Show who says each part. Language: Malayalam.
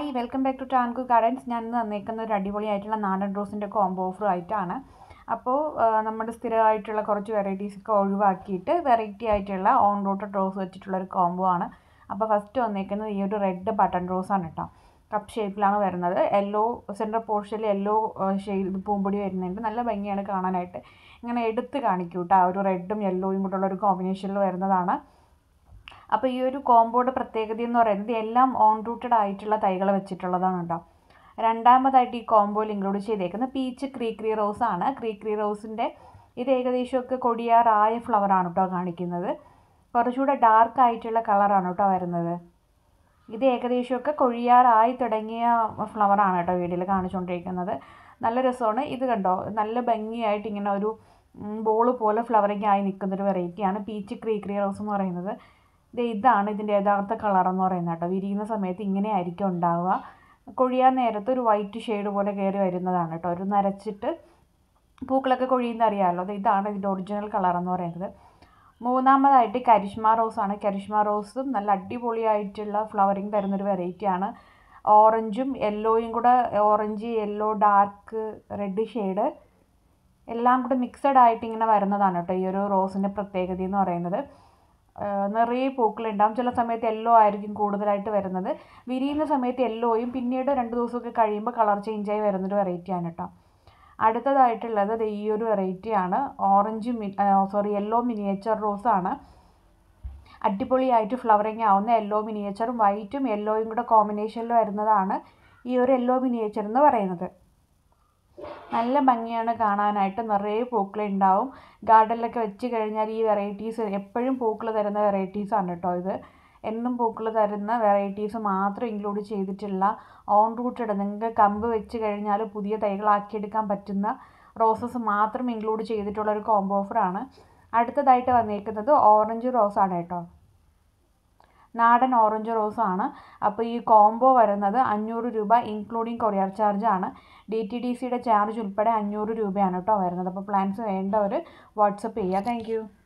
Speaker 1: ഹായ് വെൽക്കം ബാക്ക് ടു ടാൻകു ഗാർഡൻസ്. ഞാൻ ഇന്ന് തന്നേക്കുന്ന ഒരു അടിപൊളിയായിട്ടുള്ള നാടൻ റോസിൻ്റെ കോംബോ ഓഫർ ആയിട്ടാണ്. അപ്പോൾ നമ്മുടെ സ്ഥിരമായിട്ടുള്ള കുറച്ച് വെറൈറ്റീസൊക്കെ ഒഴിവാക്കിയിട്ട് വെറൈറ്റി ആയിട്ടുള്ള ഓൺ റൂട്ടഡ് റോസ് വെച്ചിട്ടുള്ളൊരു കോംബോ ആണ്. അപ്പോൾ ഫസ്റ്റ് വന്നേക്കുന്നത് ഈ ഒരു റെഡ് ബട്ടൺ റോസാണ് കേട്ടോ. കപ്പ് ഷേപ്പിലാണ് വരുന്നത്. യെല്ലോ സെൻട്രൽ പോർഷനിൽ യെല്ലോ ഷെയ്ഡ് പൂമ്പൊടി വരുന്നുണ്ട്. നല്ല ഭംഗിയാണ് കാണാനായിട്ട്. ഇങ്ങനെ എടുത്ത് കാണിക്കും കേട്ടോ. ആ ഒരു റെഡും യെല്ലോയും കൂടെ ഉള്ളൊരു കോമ്പിനേഷനിൽ വരുന്നതാണ്. അപ്പോൾ ഈ ഒരു കോംബോയുടെ പ്രത്യേകത എന്ന് പറയുന്നത് എല്ലാം ഓൺ റൂട്ടഡ് ആയിട്ടുള്ള തൈകൾ വെച്ചിട്ടുള്ളതാണ് കേട്ടോ. രണ്ടാമതായിട്ട് ഈ കോംബോയിൽ ഇൻക്ലൂഡ് ചെയ്തേക്കുന്നത് പീച്ച് ക്രീക്രി റോസ് ആണ്. ക്രീക്രി റോസിൻ്റെ ഇത് ഏകദേശമൊക്കെ കൊടിയാറായ ഫ്ലവറാണ് കേട്ടോ കാണിക്കുന്നത്. കുറച്ചുകൂടെ ഡാർക്ക് ആയിട്ടുള്ള കളറാണ് കേട്ടോ വരുന്നത്. ഇത് ഏകദേശമൊക്കെ കൊഴിയാറായി തുടങ്ങിയ ഫ്ലവറാണ് കേട്ടോ വീഡിയോയിൽ കാണിച്ചുകൊണ്ടിരിക്കുന്നത്. നല്ല രസമാണ്. ഇത് കണ്ടോ, നല്ല ഭംഗിയായിട്ട് ഇങ്ങനെ ഒരു ബോൾ പോലെ ഫ്ലവറിങ് ആയി നിൽക്കുന്നൊരു വെറൈറ്റിയാണ് പീച്ച് ക്രീക്രി റോസ് എന്ന് പറയുന്നത്. ഇതാണ് ഇതിൻ്റെ യഥാർത്ഥ കളറെന്ന് പറയുന്നത് കേട്ടോ. വിരിയുന്ന സമയത്ത് ഇങ്ങനെ ആയിരിക്കും ഉണ്ടാവുക. കൊഴിയാൻ നേരത്ത് ഒരു വൈറ്റ് ഷെയ്ഡ് പോലെ കയറി വരുന്നതാണ് കേട്ടോ. ഒരു നരച്ചിട്ട് പൂക്കളൊക്കെ കൊഴിയുന്ന അറിയാമല്ലോ. ഇതാണ് ഇതിൻ്റെ ഒറിജിനൽ കളറെന്ന് പറയുന്നത്. മൂന്നാമതായിട്ട് കരിഷ്മ റോസാണ്. കരിഷ്മ റോസും നല്ല അടിപൊളിയായിട്ടുള്ള ഫ്ലവറിങ് തരുന്നൊരു വെറൈറ്റിയാണ്. ഓറഞ്ചും യെല്ലോയും കൂടെ, orange yellow dark red shade എല്ലാം കൂടെ മിക്സഡ് ആയിട്ട് ഇങ്ങനെ വരുന്നതാണ് കേട്ടോ ഈ ഒരു റോസിൻ്റെ പ്രത്യേകത എന്ന് പറയുന്നത്. നിറയെ പൂക്കളുണ്ടാകും. ചില സമയത്ത് യെല്ലോ ആയിരിക്കും കൂടുതലായിട്ട് വരുന്നത്. വിരിയുന്ന സമയത്ത് യെല്ലോയും പിന്നീട് 2 ദിവസമൊക്കെ കഴിയുമ്പോൾ കളർ ചേഞ്ചായി വരുന്നൊരു വെറൈറ്റിയാണ് കേട്ടോ. അടുത്തതായിട്ടുള്ളത് ഈ ഒരു വെറൈറ്റിയാണ്. യെല്ലോ മിനിയേച്ചർ റോസാണ്. അടിപൊളിയായിട്ട് ഫ്ലവറിങ് ആവുന്ന യെല്ലോ മിനിയേച്ചറും വൈറ്റും യെല്ലോയും കൂടെ കോമ്പിനേഷനിൽ വരുന്നതാണ് ഈ ഒരു യെല്ലോ മിനിയേച്ചർ എന്ന് പറയുന്നത്. നല്ല ഭംഗിയാണ് കാണാനായിട്ട്. നിറയെ പൂക്കളുണ്ടാവും. ഗാർഡനിലൊക്കെ വെച്ച് കഴിഞ്ഞാൽ ഈ വെറൈറ്റീസ് എപ്പോഴും പൂക്കൾ തരുന്ന വെറൈറ്റീസാണ് കേട്ടോ ഇത്. എന്നും പൂക്കൾ തരുന്ന വെറൈറ്റീസ് മാത്രം ഇൻക്ലൂഡ് ചെയ്തിട്ടുള്ള ഓൺ റൂട്ടഡ്, നിങ്ങൾക്ക് കമ്പ് വെച്ച് കഴിഞ്ഞാൽ പുതിയ തൈകളാക്കിയെടുക്കാൻ പറ്റുന്ന റോസസ് മാത്രം ഇൻക്ലൂഡ് ചെയ്തിട്ടുള്ളൊരു കോംബോ ഓഫറാണ്. അടുത്തതായിട്ട് വന്നേക്കുന്നത് ഓറഞ്ച് റോസാണ് കേട്ടോ. നാടൻ ഓറഞ്ച് റോസാണ്. അപ്പോൾ ഈ കോംബോ വരുന്നത് 500 രൂപ ഇൻക്ലൂഡിങ് കൊറിയർ ചാർജാണ്. DTDCയുടെ ചാർജ് ഉൾപ്പെടെ 500 രൂപയാണ് കേട്ടോ വരുന്നത്. അപ്പോൾ പ്ലാൻസ് വേണ്ടവർ വാട്സപ്പ് ചെയ്യുക. താങ്ക്